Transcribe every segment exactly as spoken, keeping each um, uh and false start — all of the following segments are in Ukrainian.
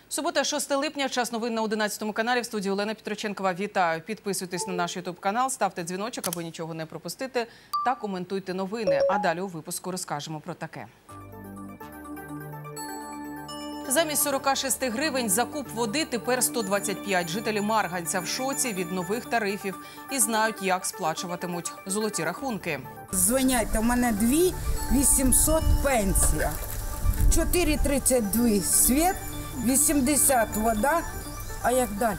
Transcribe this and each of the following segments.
Субота, шосте липня, час новин на одинадцятому каналі. В студії Олена Петроченкова. Вітаю. Підписуйтесь на наш ютуб-канал, ставте дзвіночок, аби нічого не пропустити, та коментуйте новини. А далі у випуску розкажемо про таке. Замість сорока шести гривень за куб води тепер сто двадцять п'ять. Жителі Марганця в шоці від нових тарифів і знають, як сплачуватимуть золоті рахунки. Дзвонять, у мене дві вісімсот пенсія, чотири тридцять два світ, вісімдесят вода, а як далі?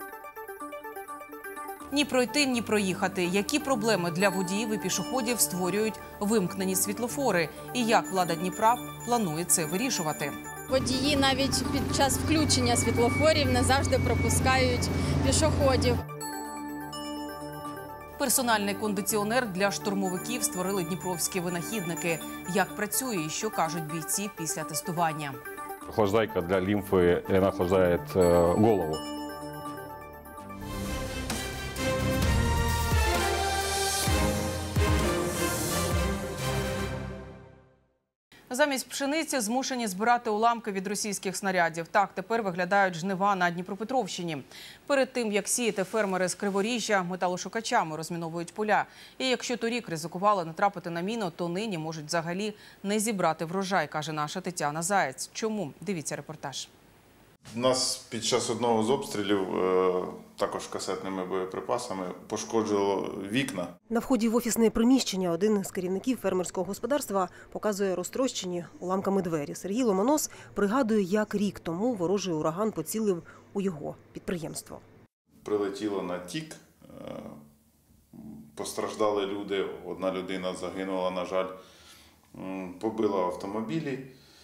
Ні пройти, ні проїхати. Які проблеми для водіїв і пішоходів створюють вимкнені світлофори? І як влада Дніпра планує це вирішувати? Водії навіть під час включення світлофорів не завжди пропускають пішоходів. Персональний кондиціонер для штурмовиків створили дніпровські винахідники. Як працює і що кажуть бійці після тестування? Охлаждайка для лимфы, и она охлаждает э, голову. Замість пшениці змушені збирати уламки від російських снарядів. Так тепер виглядають жнива на Дніпропетровщині. Перед тим, як сіяти, фермери з Криворіжжя металошукачами розміновують поля. І якщо торік ризикували натрапити на міну, то нині можуть взагалі не зібрати врожай, каже наша Тетяна Заєць. Чому? Дивіться репортаж. У нас під час одного з обстрілів, також касетними боєприпасами, пошкоджено вікна. На вході в офісне приміщення один з керівників фермерського господарства показує розтрощені уламками двері. Сергій Ломонос пригадує, як рік тому ворожий ураган поцілив у його підприємство. Прилетіло на тік, постраждали люди, одна людина загинула, на жаль, побила автомобілі,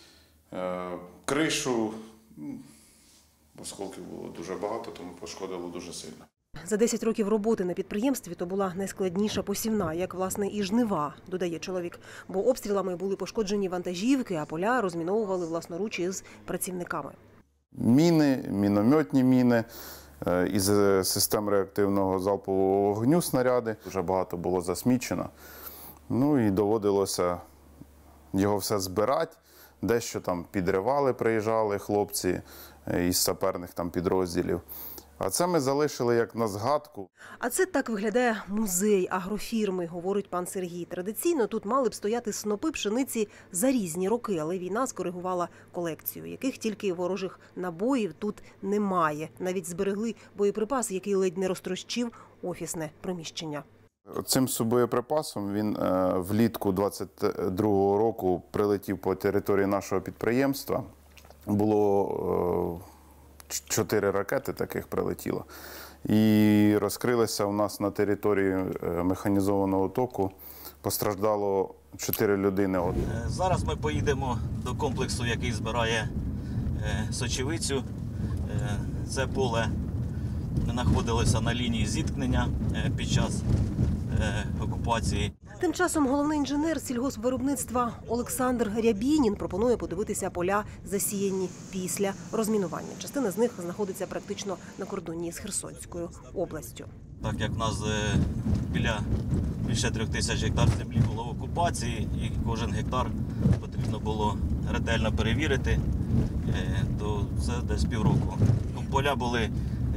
кришу. Осколків було дуже багато, тому пошкодило дуже сильно. За десять років роботи на підприємстві то була найскладніша посівна, як, власне, і жнива, додає чоловік. Бо обстрілами були пошкоджені вантажівки, а поля розміновували власноруч із працівниками. Міни, мінометні міни, із систем реактивного залпового вогню снаряди. Дуже багато було засмічено. Ну і доводилося його все збирати. Дещо там підривали, приїжджали хлопці із саперних там підрозділів. А це ми залишили як на згадку. А це так виглядає музей агрофірми, говорить пан Сергій. Традиційно тут мали б стояти снопи пшениці за різні роки, але війна скоригувала колекцію, яких тільки ворожих набоїв тут немає. Навіть зберегли боєприпас, який ледь не розтрощив офісне приміщення. Цим боєприпасом він влітку двадцять другого року прилетів по території нашого підприємства. Було чотири ракети таких прилетіло. І розкрилися у нас на території механізованого току. Постраждало чотири людини. Зараз ми поїдемо до комплексу, який збирає сочевицю. Це поле знаходилося на лінії зіткнення під час окупації. Тим часом головний інженер сільгоспвиробництва Олександр Рябінін пропонує подивитися поля, засіяні після розмінування. Частина з них знаходиться практично на кордоні з Херсонською областю. Так як в нас біля більше трьох тисяч гектар землі було в окупації, і кожен гектар потрібно було ретельно перевірити, то це десь півроку. Поля були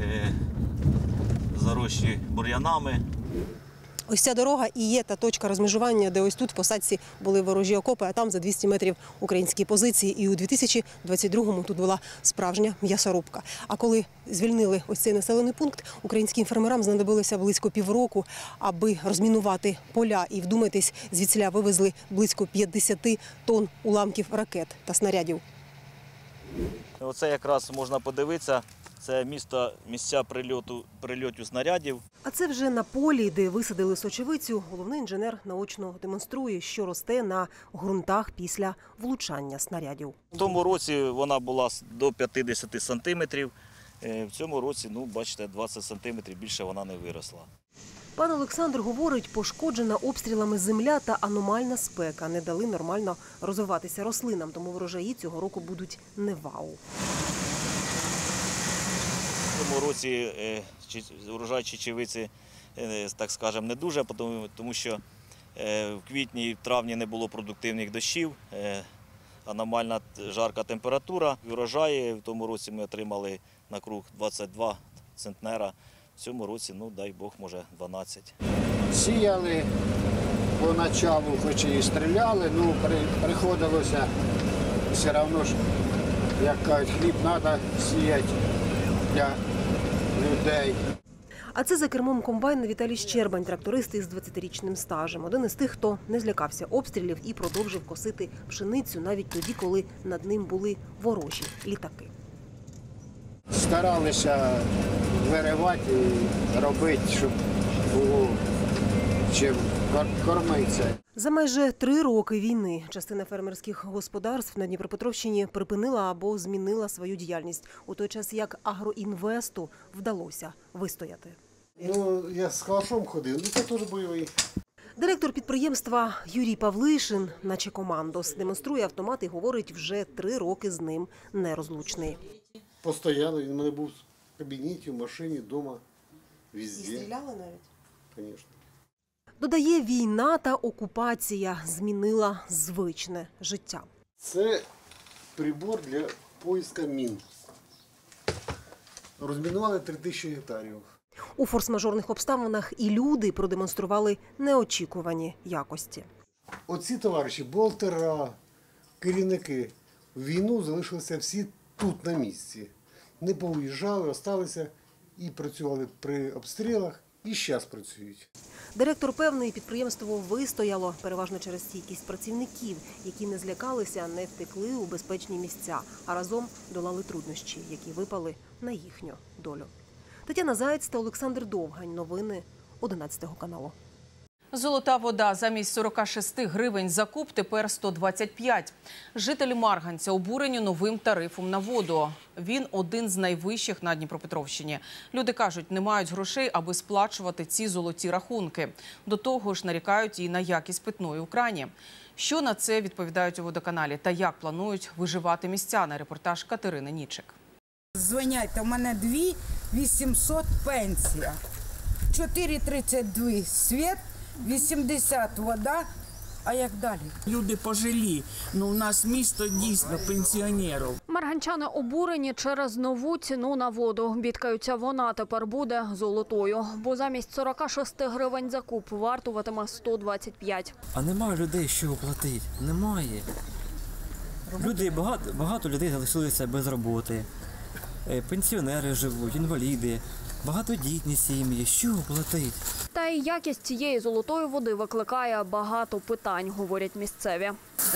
зарощі бур'янами. Ось ця дорога і є та точка розмежування, де ось тут в посадці були ворожі окопи, а там за двісті метрів українські позиції. І у дві тисячі двадцять другому тут була справжня м'ясорубка. А коли звільнили ось цей населений пункт, українським фермерам знадобилося близько півроку, аби розмінувати поля. І, вдумайтесь, звідсіля вивезли близько п'ятдесят тонн уламків ракет та снарядів. Оце якраз можна подивитися. Це місто, місця прильоту, прильотів снарядів. А це вже на полі, де висадили сочевицю. Головний інженер наочно демонструє, що росте на ґрунтах після влучання снарядів. В тому році вона була до п'ятдесят сантиметрів. В цьому році, ну, бачите, двадцять сантиметрів більше вона не виросла. Пан Олександр говорить, пошкоджена обстрілами земля та аномальна спека не дали нормально розвиватися рослинам, тому врожаї цього року будуть не вау. В цьому році урожай чечевиці, так скажемо, не дуже, тому що в квітні і в травні не було продуктивних дощів, аномальна жарка температура. Урожаї в тому році ми отримали на круг двадцять два центнера. В цьому році, ну дай Бог, може дванадцять. Сіяли поначалу, хоч і стріляли, ну при, приходилося все одно ж, як кажуть, хліб треба сіяти для людей. А це за кермом комбайна Віталій Щербань, тракторист із двадцятирічним стажем. Один із тих, хто не злякався обстрілів і продовжив косити пшеницю навіть тоді, коли над ним були ворожі літаки. Старалися виривати і робити, щоб було чим кормитися. За майже три роки війни частина фермерських господарств на Дніпропетровщині припинила або змінила свою діяльність, у той час як агроінвесту вдалося вистояти. Ну, я з калашом ходив, ну це теж бойовий. Директор підприємства Юрій Павлишин, наче командос, демонструє автомат і говорить, вже три роки з ним нерозлучний. Постоянно, він у мене був в кабінеті, в машині, вдома, везде. І стріляли навіть? Звісно. Додає, війна та окупація змінила звичне життя. Це прибор для поиска мін. Розмінували три тисячі гектарів. У форс-мажорних обставинах і люди продемонстрували неочікувані якості. Оці товариші, бухгалтера, керівники, в війну залишилися всі тут на місці. Не повиїжджали, залишилися і працювали при обстрілах, і зараз працюють. Директор певний, підприємство вистояло переважно через стійкість працівників, які не злякалися, не втекли у безпечні місця, а разом долали труднощі, які випали на їхню долю. Тетяна Заєць та Олександр Довгань. Новини одинадцятого каналу. Золота вода замість сорока шести гривень за куб тепер сто двадцять п'ять. Жителі Марганця обурені новим тарифом на воду. Він один з найвищих на Дніпропетровщині. Люди кажуть, не мають грошей, аби сплачувати ці золоті рахунки. До того ж нарікають і на якість питної у крані. Що на це відповідають у водоканалі та як планують виживати містяни? Репортаж Катерини Нічик. Дзвоняйте, у мене дві вісімсот пенсія, чотири тридцять два світ, вісімдесят вода, а як далі? Люди пожилі, ну у нас місто дійсно пенсіонерів. Марганчани обурені через нову ціну на воду. Бідкаються, вона тепер буде золотою, бо замість сорока шести гривень за куб вартуватиме сто двадцять п'ять. А немає людей, що оплатити. Немає. Люди, багато, багато людей залишилися без роботи. Пенсіонери живуть, інваліди, багатодітні сім'ї. Що оплатити? Та й якість цієї золотої води викликає багато питань, говорять місцеві.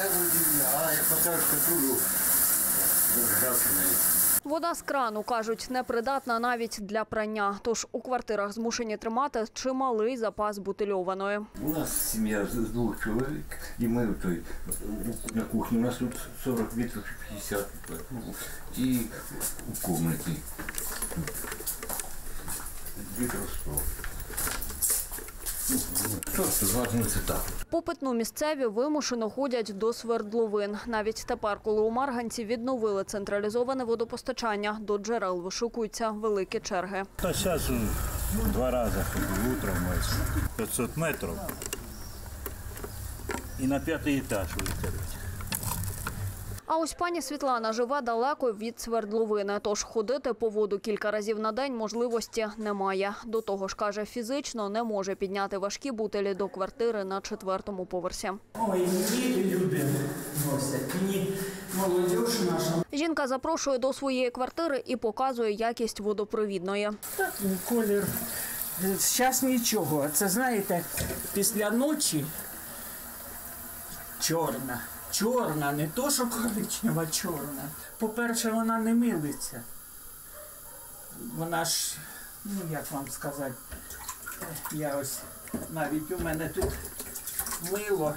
Вода з крану, кажуть, непридатна навіть для прання. Тож у квартирах змушені тримати чималий запас бутильованої. У нас сім'я з двох чоловік, і ми той, на кухні. У нас тут сорок літрів, п'ятдесят. І у кімнаті літрів сто. По питну місцеві вимушено ходять до свердловин. Навіть тепер, коли у Марганці відновили централізоване водопостачання, до джерел вишукуються великі черги. Та зараз два рази ходив, утром п'ятсот метрів і на п'ятий етаж виходить. А ось пані Світлана живе далеко від свердловини, тож ходити по воду кілька разів на день можливості немає. До того ж, каже, фізично не може підняти важкі бутилі до квартири на четвертому поверсі. Ой, мені люди носять, мені молодіж наша. Жінка запрошує до своєї квартири і показує якість водопровідної. Так, колір, зараз нічого. Це, знаєте, після ночі чорна. Чорна, не то, що коричнева, чорна. По-перше, вона не милиться. Вона ж, ну як вам сказати, я ось, навіть у мене тут мило.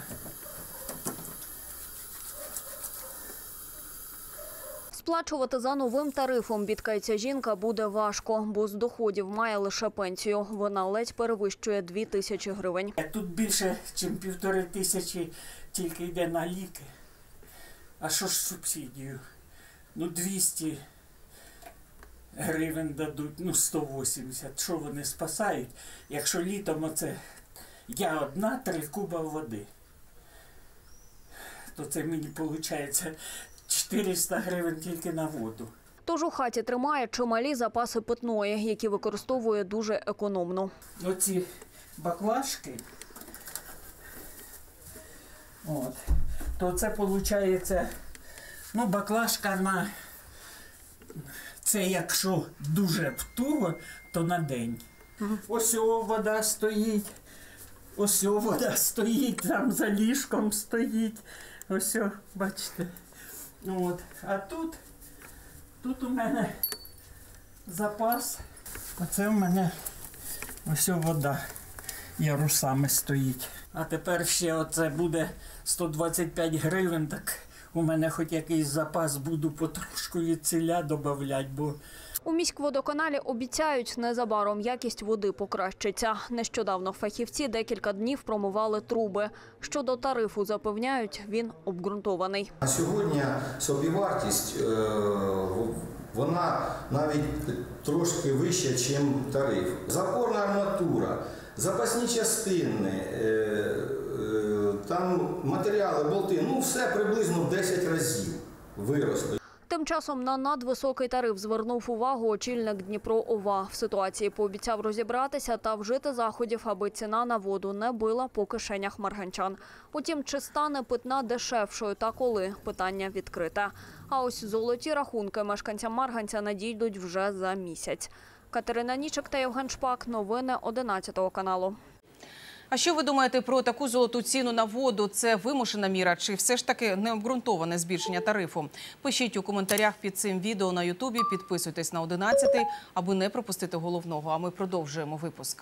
Сплачувати за новим тарифом, бідкається жінка, буде важко, бо з доходів має лише пенсію. Вона ледь перевищує дві тисячі гривень. Тут більше, ніж півтори тисячі тільки йде на ліки. А що ж субсидію? Ну, двісті гривень дадуть, ну, сто вісімдесят. Що вони спасають, якщо літом оце я одна, три куба води. то це мені виходить чотириста гривень тільки на воду. Тож у хаті тримає чималі запаси питної, які використовує дуже економно. Оці баклажки, от, то це виходить, ну, баклажка на, це якщо дуже туго, то на день. Угу. Ось о, вода стоїть, ось о, вода стоїть, там за ліжком стоїть, ось о, бачите. От. А тут, тут у мене запас, оце у мене ось о, вода ярусами стоїть. А тепер ще оце буде сто двадцять п'ять гривень, так у мене хоч якийсь запас, буду потрошку від ціля додавати, бо... У міськводоканалі обіцяють, незабаром якість води покращиться. Нещодавно фахівці декілька днів промивали труби. Щодо тарифу, запевняють, він обґрунтований. На сьогодні собівартість, вона навіть трошки вища, ніж тариф. Запорна арматура, запасні частини, там матеріали, болти, ну все приблизно в десять разів виросли. Тим часом на надвисокий тариф звернув увагу очільник Дніпро-ОВА. В ситуації пообіцяв розібратися та вжити заходів, аби ціна на воду не била по кишенях марганчан. Утім, чи стане питна дешевшою та коли – питання відкрите. А ось золоті рахунки мешканцям Марганця надійдуть вже за місяць. Катерина Нічик та Євген Шпак. Новини одинадцятого каналу. А що ви думаєте про таку золоту ціну на воду? Це вимушена міра чи все ж таки необґрунтоване збільшення тарифу? Пишіть у коментарях під цим відео на ютубі, підписуйтесь на одинадцятий, аби не пропустити головного. А ми продовжуємо випуск.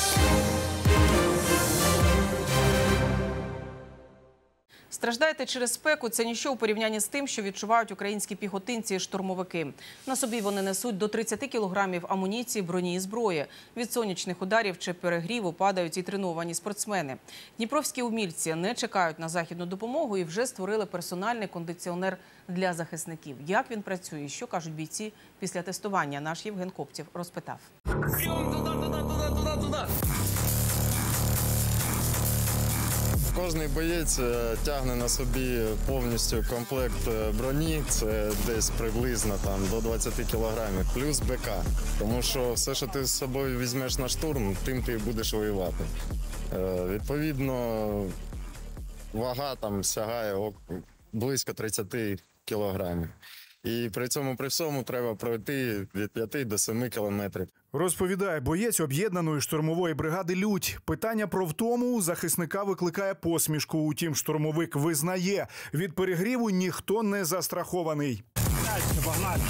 Страждаєте через спеку – це ніщо у порівнянні з тим, що відчувають українські піхотинці і штурмовики. На собі вони несуть до тридцяти кілограмів амуніції, броні і зброї. Від сонячних ударів чи перегріву падають і треновані спортсмени. Дніпровські умільці не чекають на західну допомогу і вже створили персональний кондиціонер для захисників. Як він працює і що кажуть бійці після тестування, наш Євген Коптєв розпитав. Кожний боєць тягне на собі повністю комплект броні, це десь приблизно там, до двадцяти кілограмів, плюс БК. Тому що все, що ти з собою візьмеш на штурм, тим ти будеш воювати. Е, відповідно, вага там сягає близько тридцяти кілограмів. І при цьому при всьому треба пройти від п'яти до семи кілометрів. Розповідає боєць об'єднаної штурмової бригади «Лють». Питання про втому у захисника викликає посмішку. Утім, штурмовик визнає, від перегріву ніхто не застрахований. Погнали!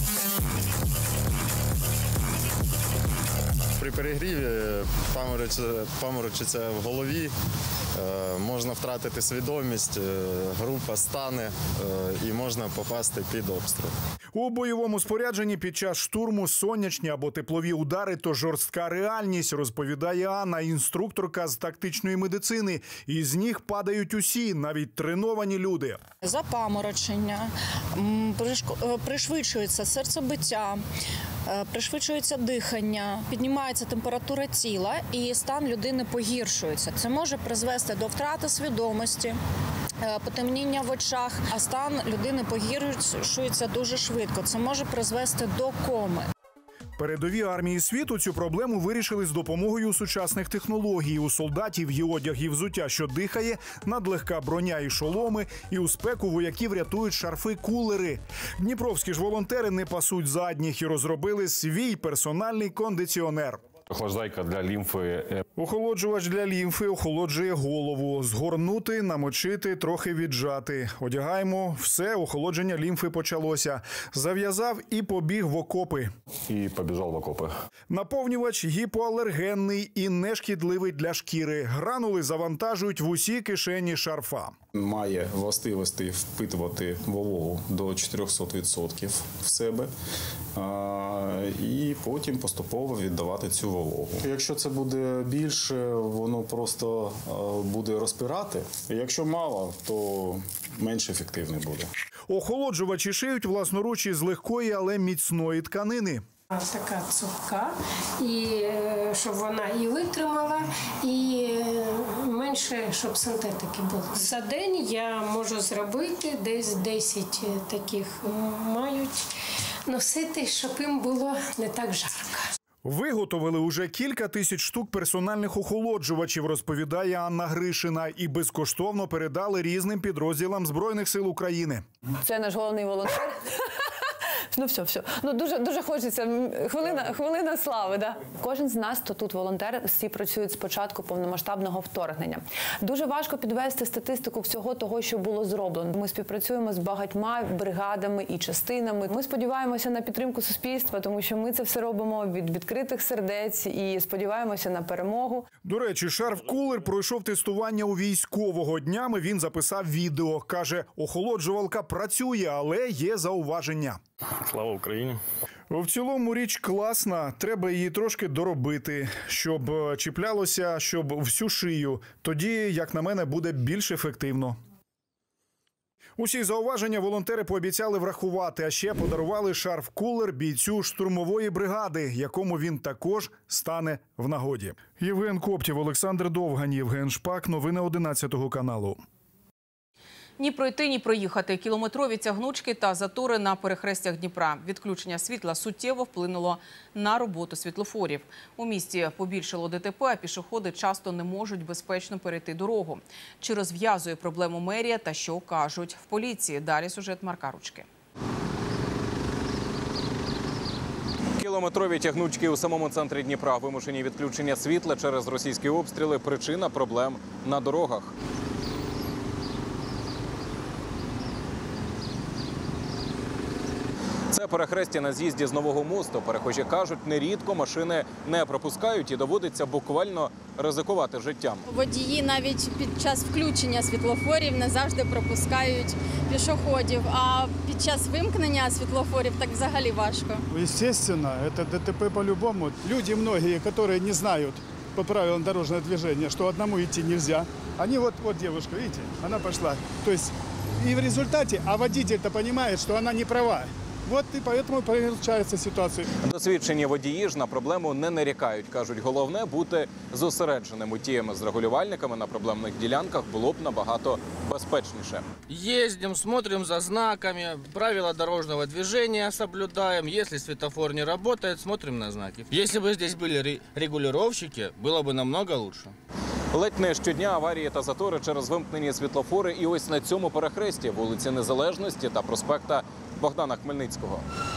При перегріві паморочиться, паморочиться в голові, е, можна втратити свідомість, е, група стане е, і можна попасти під обстріл. У бойовому спорядженні під час штурму сонячні або теплові удари – то жорстка реальність, розповідає Анна, інструкторка з тактичної медицини. Із ніг падають усі, навіть треновані люди. Запаморочення, пришвидшується серцебиття, пришвидшується дихання, піднімається температура тіла і стан людини погіршується. Це може призвести до втрати свідомості, потемніння в очах, а стан людини погіршується дуже швидко. Це може призвести до коми. Передові армії світу цю проблему вирішили з допомогою сучасних технологій. У солдатів є одяг і взуття, що дихає, надлегка броня і шоломи, і у спеку вояків рятують шарфи-кулери. Дніпровські ж волонтери не пасуть задніх і розробили свій персональний кондиціонер. Охлаждайка для лімфи. Охолоджувач для лімфи охолоджує голову. Згорнути, намочити, трохи віджати. Одягаємо, все, охолодження лімфи почалося. Зав'язав і побіг в окопи. І побіжав в окопи. Наповнювач гіпоалергенний і нешкідливий для шкіри. Гранули завантажують в усі кишені шарфа. Має властивості впитувати вологу до чотирьохсот відсотків в себе і потім поступово віддавати цю вологу. Якщо це буде більше, воно просто буде розпирати. Якщо мало, то менш ефективний буде. Охолоджувачі шиють власноруч із легкої, але міцної тканини. Така цупка, і щоб вона і витримала, і менш менше, щоб синтетики було. За день я можу зробити десь десять таких, мають носити, щоб їм було не так жарко. Виготовили уже кілька тисяч штук персональних охолоджувачів, розповідає Анна Гришина, і безкоштовно передали різним підрозділам Збройних сил України. Це наш головний волонтер. Ну все, все. Ну дуже дуже хочеться. Хвилина, хвилина слави. Да. Кожен з нас, хто тут волонтер, всі працюють з початку повномасштабного вторгнення. Дуже важко підвести статистику всього того, що було зроблено. Ми співпрацюємо з багатьма бригадами і частинами. Ми сподіваємося на підтримку суспільства, тому що ми це все робимо від відкритих сердець і сподіваємося на перемогу. До речі, шарф-кулер пройшов тестування у військового. Днями він записав відео. Каже, охолоджувалка працює, але є зауваження. Слава Україні! В цілому річ класна, треба її трошки доробити, щоб чіплялося, щоб всю шию. Тоді, як на мене, буде більш ефективно. Усі зауваження волонтери пообіцяли врахувати, а ще подарували шарф-кулер бійцю штурмової бригади, якому він також стане в нагоді. Євген Коптєв, Олександр Довгань, Євген Шпак. Новини одинадцятого каналу. Ні пройти, ні проїхати. Кілометрові тягнучки та затори на перехрестях Дніпра. Відключення світла суттєво вплинуло на роботу світлофорів. У місті побільшало ДТП, а пішоходи часто не можуть безпечно перейти дорогу. Чи розв'язує проблему мерія та що кажуть в поліції? Далі сюжет Марка Ручки. Кілометрові тягнучки у самому центрі Дніпра. Вимушені відключення світла через російські обстріли – причина проблем на дорогах. Це перехрестя на з'їзді з Нового мосту. Перехожі кажуть, нерідко машини не пропускають і доводиться буквально ризикувати життям. Водії навіть під час включення світлофорів не завжди пропускають пішоходів, а під час вимкнення світлофорів так взагалі важко. Естественно, это ДТП по-любому. Люди многие, которые не знают по правилам дорожного движения, что одному идти нельзя, они вот, вот девушка, видите, она пошла. То есть и в результате, а водитель-то понимает, что она не права. От і тому получається ситуація. Досвідчені водії ж на проблему не нарікають. Кажуть, головне бути зосередженим. Утім, з регулювальниками на проблемних ділянках було б набагато безпечніше. Їздимо, смотрим за знаками, правила дорожнього движения соблюдаем. Якщо светофор не працює, смотрим на знаки. Якщо б тут були регулювальники, було б намного краще. Ледь не щодня аварії та затори через вимкнені світлофори і ось на цьому перехресті вулиці Незалежності та проспекта Богдана Хмельницького.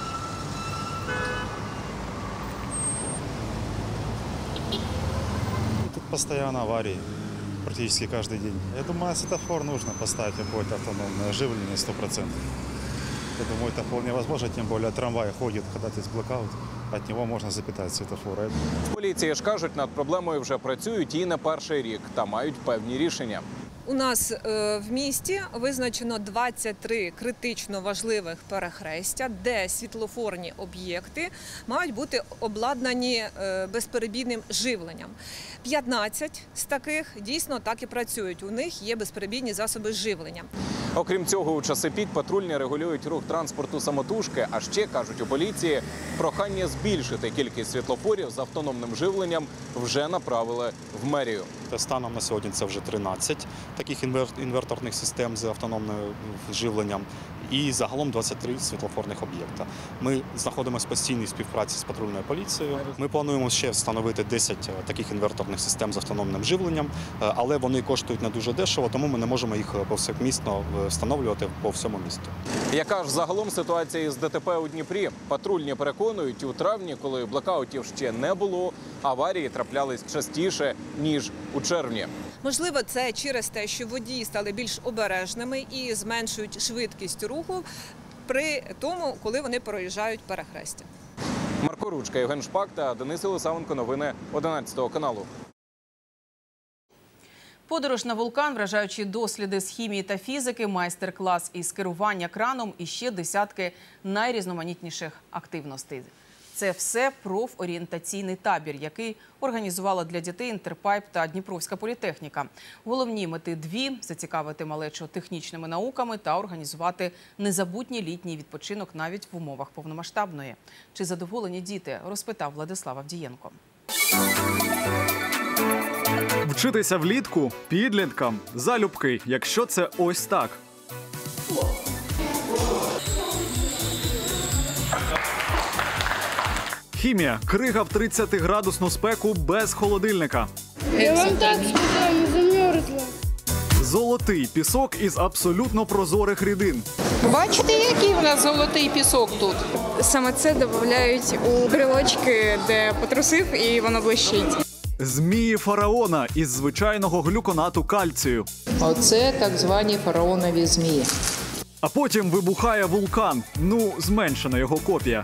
Тут постоянно аварии, практически каждый день. Я думаю, светофор нужно поставить какое-то автономное оживление сто процентов. Я думаю, это вполне возможно, тем более трамвай ходит, когда здесь блокаут, от него можна запитати світофори. В поліції ж кажуть, над проблемою вже працюють і не перший рік, та мають певні рішення. У нас е, в місті визначено двадцять три критично важливих перехрестя, де світлофорні об'єкти мають бути обладнані е, безперебійним живленням. п'ятнадцять з таких дійсно так і працюють. У них є безперебійні засоби живлення. Окрім цього, у часи пік патрульні регулюють рух транспорту самотужки, а ще, кажуть у поліції, прохання збільшити кількість світлофорів з автономним живленням вже направили в мерію. Станом на сьогодні це вже тринадцять таких інверторних систем з автономним живленням і загалом двадцять три світлофорних об'єкта. Ми знаходимося в постійній співпраці з патрульною поліцією. Ми плануємо ще встановити десять таких інверторних систем з автономним живленням, але вони коштують не дуже дешево, тому ми не можемо їх повсякмісно встановлювати по всьому місту. Яка ж загалом ситуація із ДТП у Дніпрі? Патрульні переконують, у травні, коли блокаутів ще не було, аварії траплялись частіше, ніж у червні. Можливо, це через те, що водії стали більш обережними і зменшують швидкість руху при тому, коли вони проїжджають перехрестя. Марко Ручка, Євген Шпак та Денис Єлисавенко. Новини одинадцятого каналу. Подорож на вулкан, вражаючі досліди з хімії та фізики, майстер-клас із керування краном і ще десятки найрізноманітніших активностей. Це все профорієнтаційний табір, який організувала для дітей Інтерпайп та Дніпровська політехніка. Головні мети дві – зацікавити малечу технічними науками та організувати незабутній літній відпочинок навіть в умовах повномасштабної. Чи задоволені діти, розпитав Владислав Авдієнко. Вчитися влітку підліткам залюбки, якщо це ось так. Хімія. Крига в тридцятиградусну спеку без холодильника. Я вам так сказала, не замерзла. Золотий пісок із абсолютно прозорих рідин. Бачите, який в нас золотий пісок тут? Саме це додають у брелочки, де потрусив і воно блищить. Змії фараона із звичайного глюконату кальцію. Оце так звані фараонові змії. А потім вибухає вулкан. Ну, зменшена його копія.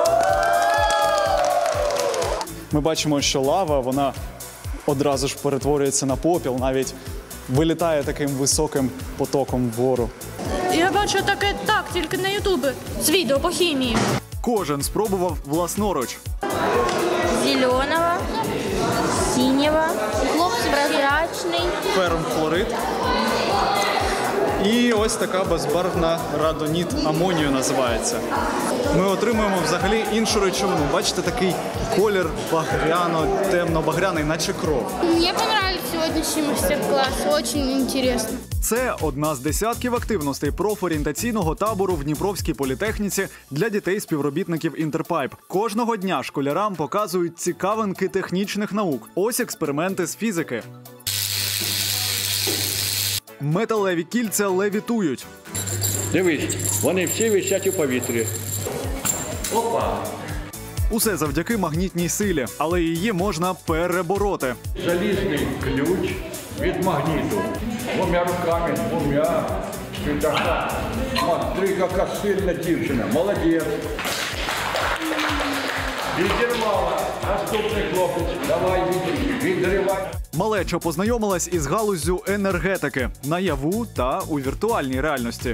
Ми бачимо, що лава, вона одразу ж перетворюється на попіл, навіть вилітає таким високим потоком вгору. Я бачу таке так, тільки на ютубі, з відео по хімії. Кожен спробував власноруч. Зеленого, синього, прозрачний. Фермхлорид. І ось така безбарвна радоніт амонію називається. Ми отримуємо взагалі іншу речовину. Бачите, такий колір багряно, темно-багряний, наче кров. Мені понравився сьогоднішній майстер-клас, дуже цікаво. Це одна з десятків активностей профорієнтаційного табору в Дніпровській політехніці для дітей-співробітників Інтерпайп. Кожного дня школярам показують цікавинки технічних наук. Ось експерименти з фізики. Металеві кільця левітують. Дивись, вони всі висять у повітрі. Опа! Усе завдяки магнітній силі, але її можна перебороти. Залізний ключ від магніту. Двома руками, двома. Ти така, смотри, яка сильна дівчина. Молодець. Відірвала. Наступний хлопець. Давай, відривай. Малеча познайомилась із галуззю енергетики наяву та у віртуальній реальності.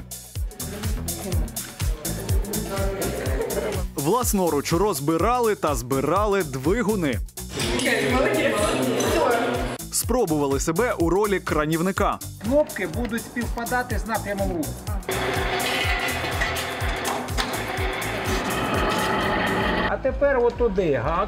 Власноруч розбирали та збирали двигуни. Спробували себе у ролі кранівника. Кнопки будуть співпадати з напрямом руху. А тепер отуди, гак.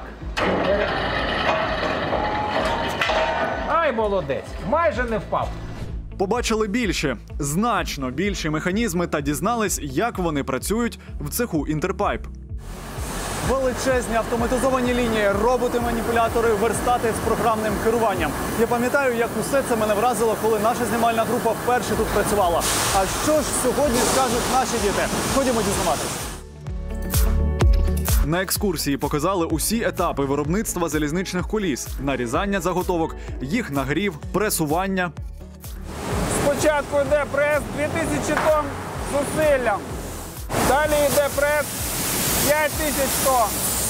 Ай, молодець, майже не впав. Побачили більше, значно більші механізми та дізнались, як вони працюють в цеху Інтерпайп. Величезні автоматизовані лінії, роботи-маніпулятори, верстати з програмним керуванням. Я пам'ятаю, як усе це мене вразило, коли наша знімальна група вперше тут працювала. А що ж сьогодні скажуть наші діти? Ходімо дізнаватися. На екскурсії показали усі етапи виробництва залізничних коліс, нарізання заготовок, їх нагрів, пресування. Спочатку йде прес дві тисячі тонн зусиллям. Далі йде прес п'ять тисяч тонн.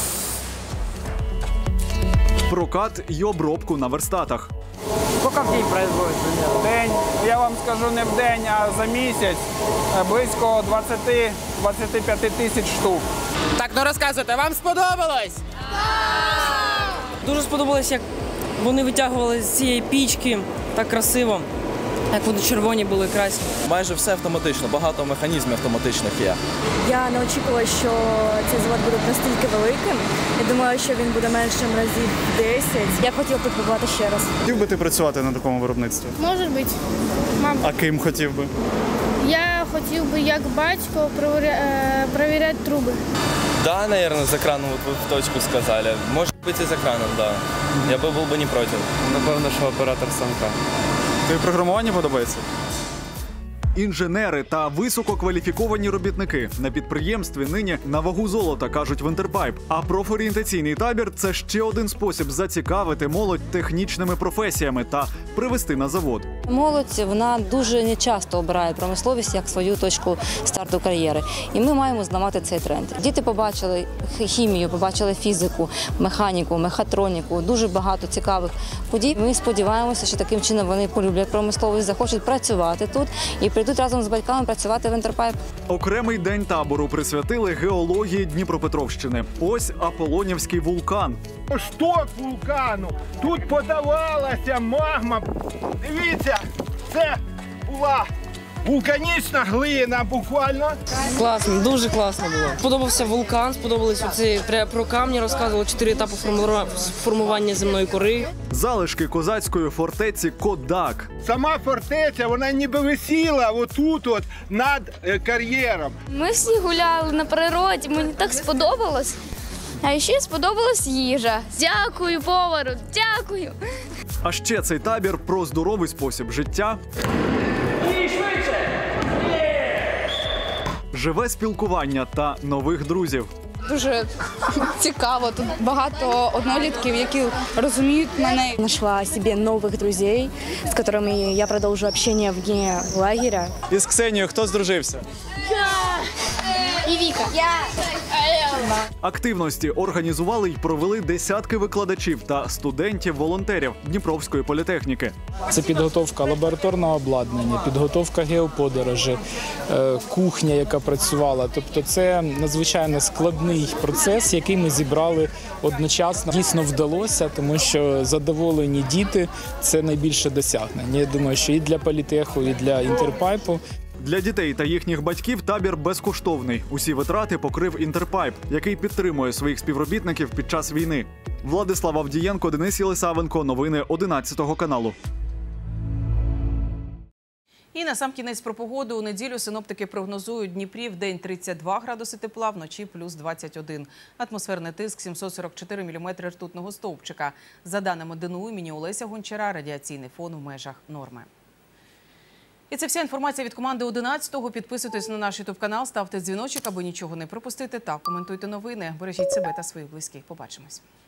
Прокат і обробку на верстатах. Скільки в день производиться? В день, я вам скажу, не в день, а за місяць близько двадцять-двадцять п'ять тисяч штук. Так, ну розказуйте, вам сподобалось? Дуже сподобалось, як вони витягували з цієї пічки так красиво, як вони червоні були, красні. Майже все автоматично, багато механізмів автоматичних є. Я не очікувала, що цей завод буде настільки великим. Я думала, що він буде меншим разів десять. Я хотіла тут побувати ще раз. Хотів би ти працювати на такому виробництві? Може бути, мабуть. А ким хотів би? Я хотів би, як батько, перевіряти труби. Да, наверное, за краном, вот вы в точку сказали. Может быть, и за краном, да. Я бы был бы не против. Напевно, що оператор станка. Тобі програмування подобається? Інженери та висококваліфіковані робітники на підприємстві нині на вагу золота, кажуть в Інтерпайп. А профорієнтаційний табір – це ще один спосіб зацікавити молодь технічними професіями та привести на завод. Молодь, вона дуже нечасто обирає промисловість як свою точку старту кар'єри. І ми маємо зламати цей тренд. Діти побачили хімію, побачили фізику, механіку, мехатроніку, дуже багато цікавих подій. Ми сподіваємося, що таким чином вони полюблять промисловість, захочуть працювати тут і прийдуть разом з батьками працювати в Інтерпайп. Окремий день табору присвятили геології Дніпропетровщини. Ось Аполонівський вулкан. Шток вулкану. Тут подавалася магма. Дивіться, це була Вулканічна глина буквально. Класно, дуже класно було. Сподобався вулкан, сподобались оці про камні, розказували чотири етапи формування земної кори. Залишки козацької фортеці Кодак. Сама фортеця, вона ніби висіла отут от над кар'єром. Ми всі гуляли на природі, мені так сподобалось. А ще сподобалась їжа. Дякую повару, дякую. А ще цей табір про здоровий спосіб життя, живе спілкування та нових друзів. Дуже цікаво, тут багато однолітків, які розуміють мене. Нашла собі нових друзів, з якими я продовжу спілкування вне лагеря. Із Ксенією хто здружився? І Віка. Я. Активності організували й провели десятки викладачів та студентів-волонтерів Дніпровської політехніки. Це підготовка лабораторного обладнання, підготовка геоподорожі, кухня, яка працювала. Тобто це надзвичайно складний процес, який ми зібрали одночасно. Дійсно вдалося, тому що задоволені діти – це найбільше досягнення. Я думаю, що і для політеху, і для Інтерпайпу. Для дітей та їхніх батьків табір безкоштовний. Усі витрати покрив Інтерпайп, який підтримує своїх співробітників під час війни. Владислав Авдієнко, Денис Єлисавенко. Новини одинадцятого каналу. І на сам кінець про погоду. У неділю синоптики прогнозують: Дніпрі в день тридцять два градуси тепла, вночі плюс двадцять один. Атмосферний тиск сімсот сорок чотири міліметри ртутного стовпчика. За даними ДНУ імені Олеся Гончара, радіаційний фон в межах норми. І це вся інформація від команди одинадцятого. Підписуйтесь на наш ютуб-канал, ставте дзвіночок, аби нічого не пропустити, та коментуйте новини. Бережіть себе та своїх близьких. Побачимось.